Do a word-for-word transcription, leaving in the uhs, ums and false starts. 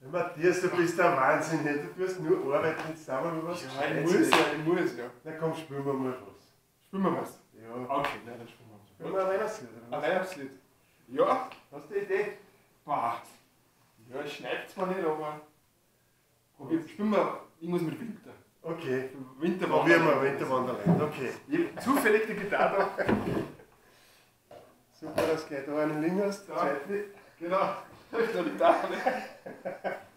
Matthias, du bist der Wahnsinn, du tust nur arbeiten, jetzt sagen wir mal was. Ja, ich muss ja, ich muss ja. Na komm, spielen wir mal was. Spielen wir was? Ja. Okay, nein, dann spielen wir was. Spielen wir ein Weihnachtslied, oder Ein was? Weihnachtslied? Ja. Hast du eine Idee? Boah. Ja, ich schneide zwar nicht, aber. Probier, spielen wir irgendwas mit Winter. Okay. Winterwanderland. Probieren wir Winterwanderland, okay. Ich hab zufällig die Gitarre da. Super, dass du gleich da einen Link hast. Ja. Zweitlich. Genau. Da liegt auch eine.